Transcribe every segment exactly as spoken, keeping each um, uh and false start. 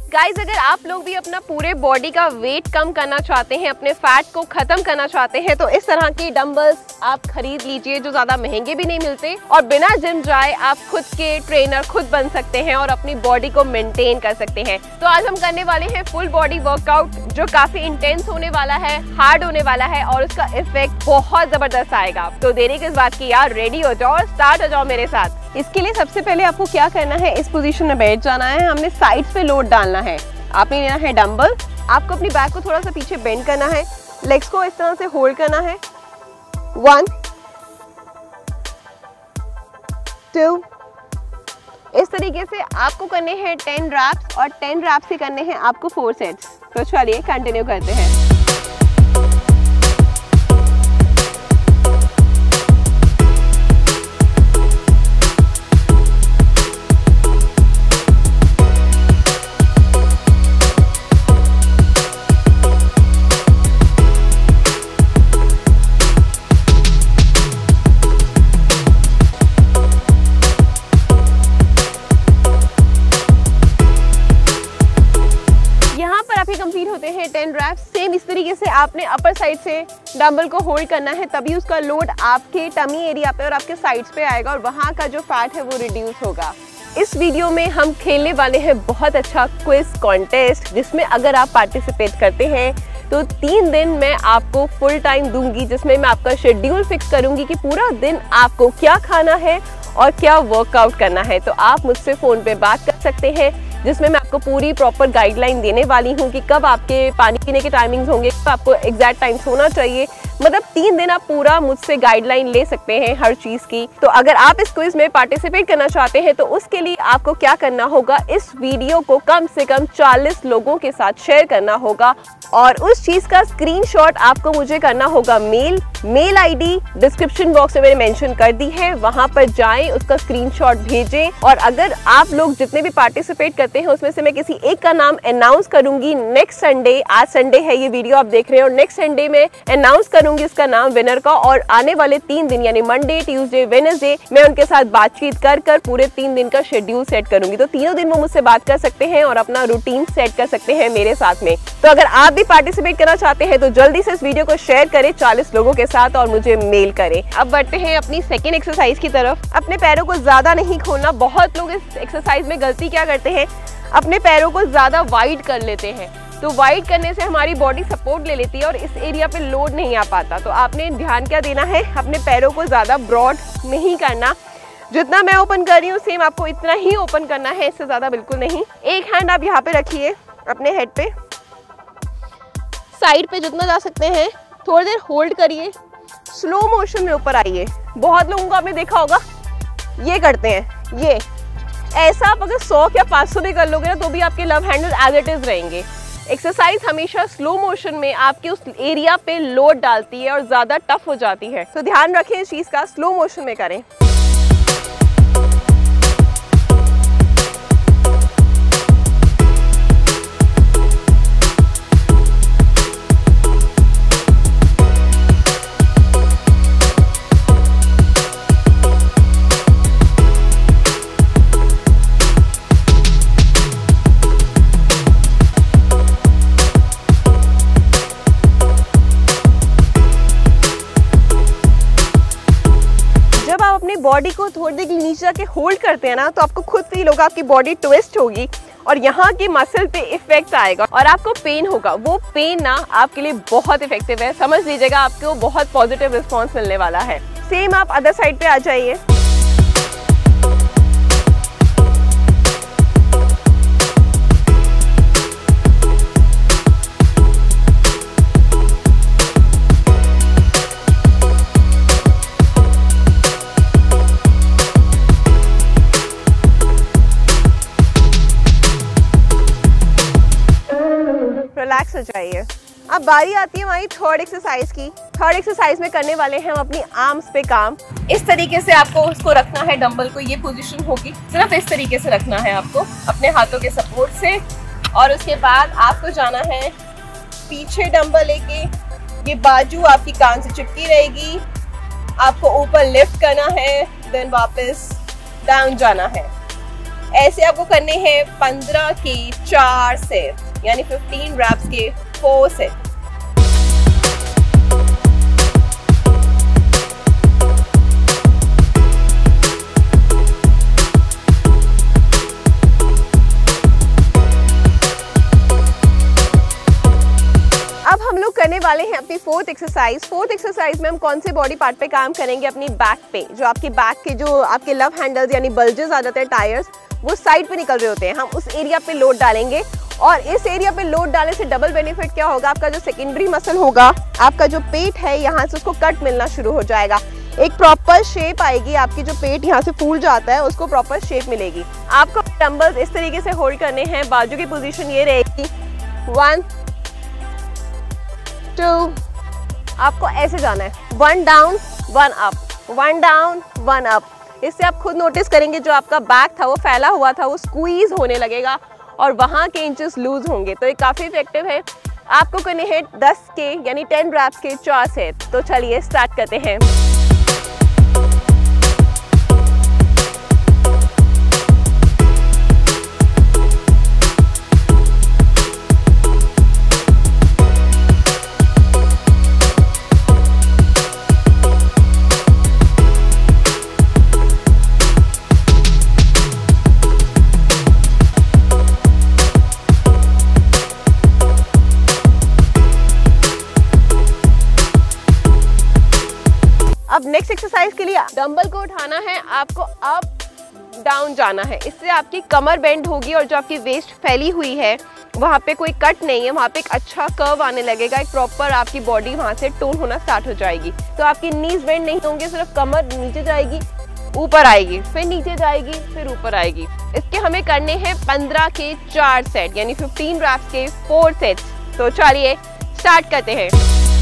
Guys अगर आप लोग भी अपना पूरे बॉडी का वेट कम करना चाहते हैं, अपने फैट को खत्म करना चाहते हैं, तो इस तरह के डंबल्स आप खरीद लीजिए जो ज्यादा महंगे भी नहीं मिलते और बिना जिम जाए आप खुद के ट्रेनर खुद बन सकते हैं और अपनी बॉडी को मेंटेन कर सकते हैं। तो आज हम करने वाले हैं फुल बॉडी वर्कआउट जो काफी इंटेंस होने वाला है, हार्ड होने वाला है और उसका इफेक्ट बहुत जबरदस्त आएगा। तो देरी किस बात की यार, रेडी हो जाओ, स्टार्ट हो जाओ मेरे साथ। इसके लिए सबसे पहले आपको क्या करना है, इस पोजीशन में बैठ जाना है, हमने साइड पे लोड डालना है। आपने लेना है डंबल, आपको अपनी बैक को थोड़ा सा पीछे बेंड करना है, लेग्स को इस तरह से होल्ड करना है। वन टू, इस तरीके से आपको करने हैं टेन रैप्स और टेन रैप्स से करने हैं आपको फोर सेट्स। तो चलिए कंटिन्यू करते हैं। कंप्लीट होते हैं टेन रैप्स। सेम इस तरीके से आपने अपर साइड से डंबल को होल्ड करना है, तभी उसका लोड आपके टमी एरिया पे और आपके साइड्स पे आएगा और वहाँ का जो फैट है वो रिड्यूस होगा। इस वीडियो में हम खेलने वाले हैं बहुत अच्छा क्विज कॉन्टेस्ट, जिसमें अगर आप पार्टिसिपेट करते हैं तो तीन दिन मैं आपको फुल टाइम दूंगी, जिसमें मैं आपका शेड्यूल फिक्स करूंगी कि पूरा दिन आपको क्या खाना है और क्या वर्कआउट करना है। तो आप मुझसे फ़ोन पे बात कर सकते हैं, जिसमें मैं आपको पूरी प्रॉपर गाइडलाइन देने वाली हूँ कि कब आपके पानी पीने के टाइमिंग्स होंगे, कब आपको एग्जैक्ट टाइम सोना चाहिए। मतलब तीन दिन आप पूरा मुझसे गाइडलाइन ले सकते हैं हर चीज़ की। तो अगर आप इस क्विज में पार्टिसिपेट करना चाहते हैं तो उसके लिए आपको क्या करना होगा, इस वीडियो को कम से कम चालीस लोगों के साथ शेयर करना होगा और उस चीज़ का स्क्रीनशॉट आपको मुझे करना होगा mail mail ID description box में मैंने मेंशन कर दी है, वहां पर जाएं, उसका स्क्रीनशॉट भेजें। और अगर आप लोग जितने भी पार्टिसिपेट करते हैं उसमें से मैं किसी एक का नाम अनाउंस करूंगी नेक्स्ट संडे। आज संडे है, ये वीडियो आप देख रहे हैं और नेक्स्ट संडे में अनाउंस करूंगी इसका नाम विनर का। और आने वाले तीन दिन यानी मंडे, ट्यूसडे, वेडनेसडे मैं उनके साथ बातचीत कर कर पूरे तीन दिन का शेड्यूल सेट करूंगी। तो तीनों दिन वो मुझसे बात कर सकते हैं और अपना रूटीन सेट कर सकते हैं मेरे साथ में। तो अगर आप भी पार्टिसिपेट करना चाहते हैं तो जल्दी से इस वीडियो को शेयर करें चालीस लोगों के साथ और मुझे मेल करें। अब बढ़ते हैं अपनी सेकेंड एक्सरसाइज की तरफ। अपने पैरों को ज्यादा नहीं खोलना। बहुत लोग इस एक्सरसाइज में गलती क्या करते हैं, अपने पैरों को ज्यादा वाइड कर लेते हैं। तो वाइड करने से हमारी बॉडी सपोर्ट ले लेती है और इस एरिया पे लोड नहीं आ पाता। तो आपने ध्यान क्या देना है, अपने पैरों को ज्यादा ब्रॉड नहीं करना। जितना मैं ओपन कर रही हूँ सेम आपको इतना ही ओपन करना है, इससे ज्यादा बिल्कुल नहीं। एक हैंड आप यहाँ पे रखिए अपने हेड पे, साइड पे जितना जा सकते हैं थोड़ी देर होल्ड करिए, स्लो मोशन में ऊपर आइए। बहुत लोगों को आपने देखा होगा ये करते हैं, ये ऐसा आप अगर सौ या पाँच सौ भी कर लोगे ना तो भी आपके love handle as it is रहेंगे। एक्सरसाइज हमेशा स्लो मोशन में आपके उस एरिया पे लोड डालती है और ज्यादा टफ हो जाती है। तो ध्यान रखें इस चीज का, स्लो मोशन में करें। बॉडी को थोड़ी देर के लिए नीचे जाके होल्ड करते हैं ना तो आपको खुद फील होगा आपकी बॉडी ट्विस्ट होगी और यहाँ की मसल पे इफेक्ट आएगा और आपको पेन होगा। वो पेन ना आपके लिए बहुत इफेक्टिव है, समझ लीजिएगा, आपको बहुत पॉजिटिव रिस्पॉन्स मिलने वाला है। सेम आप अदर साइड पे आ जाइए। रिलैक्स हो जाइए। अब बारी आती है हमारी थर्ड एक्सरसाइज की। थर्ड एक्सरसाइज में करने वाले हैं हम अपनी आर्म्स पे काम। इस तरीके से आपको उसको रखना है, डंबल को, ये पोजीशन होगी, सिर्फ इस तरीके से रखना है आपको अपने हाथों के सपोर्ट से। और उसके बाद आपको जाना है पीछे डंबल लेके, ये बाजू आपकी कान से चिपकी रहेगी, आपको ऊपर लिफ्ट करना है, देन वापस डाउन जाना है। ऐसे आपको करने हैं पंद्रह के चार सेट, यानी पंद्रह रैप्स के फोर सेट। अब हम लोग करने वाले हैं अपनी फोर्थ एक्सरसाइज। फोर्थ एक्सरसाइज में हम कौन से बॉडी पार्ट पे काम करेंगे? अपनी बैक पे। जो आपकी बैक के जो आपके लव हैंडल्स यानी बल्जेस आ जाते हैं, टायर्स वो साइड पे निकल रहे होते हैं, हम उस एरिया पे लोड डालेंगे। और इस एरिया पे लोड डालने से डबल बेनिफिट क्या होगा? आपका जो सेकेंडरी मसल होगा, आपका जो पेट है, यहाँ से उसको कट मिलना शुरू हो जाएगा। एक प्रॉपर शेप आएगी, आपकी जो पेट यहाँ से फूल जाता है उसको प्रॉपर शेप मिलेगी। आपको डंबल्स इस तरीके से होल्ड करने हैं। बाजू की पोजीशन ये रहेगी, वन टू, आपको ऐसे जाना है, one down one up, one down one up. इससे आप खुद नोटिस करेंगे जो आपका बैक था वो फैला हुआ था वो स्क्वीज होने लगेगा और वहाँ के इंचेस लूज होंगे। तो ये काफ़ी इफेक्टिव है। आपको करने हैं दस के यानी टेन रैप्स के चार सेट। तो चलिए स्टार्ट करते हैं। अब नेक्स्ट एक्सरसाइज के लिए डंबल को उठाना है, आपको अप डाउन जाना है। इससे आपकी कमर बेंड होगी और जो आपकी वेस्ट फैली हुई है वहाँ पे कोई कट नहीं है, वहाँ पे एक अच्छा कर्व आने लगेगा। एक प्रॉपर आपकी बॉडी वहाँ से टोन होना स्टार्ट हो जाएगी। तो आपकी नीज बेंड नहीं होंगे, सिर्फ कमर नीचे जाएगी, ऊपर आएगी, फिर नीचे जाएगी, फिर ऊपर आएगी। इसके हमें करने हैं पंद्रह के चार सेट यानी पंद्रह रैप्स के फोर सेट्स। तो चलिए स्टार्ट करते हैं।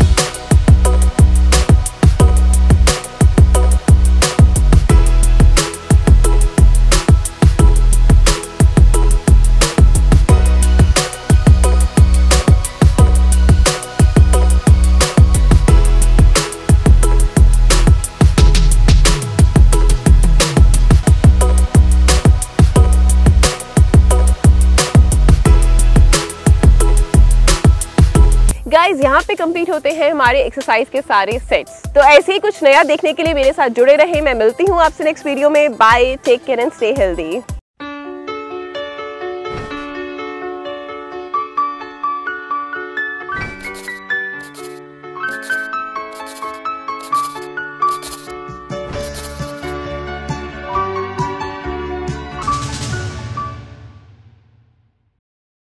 गाइज यहाँ पे कंप्लीट होते हैं हमारे एक्सरसाइज के सारे सेट्स। तो ऐसे ही कुछ नया देखने के लिए मेरे साथ जुड़े रहे। मैं मिलती हूँ आपसे नेक्स्ट वीडियो में। Bye, take care and stay healthy.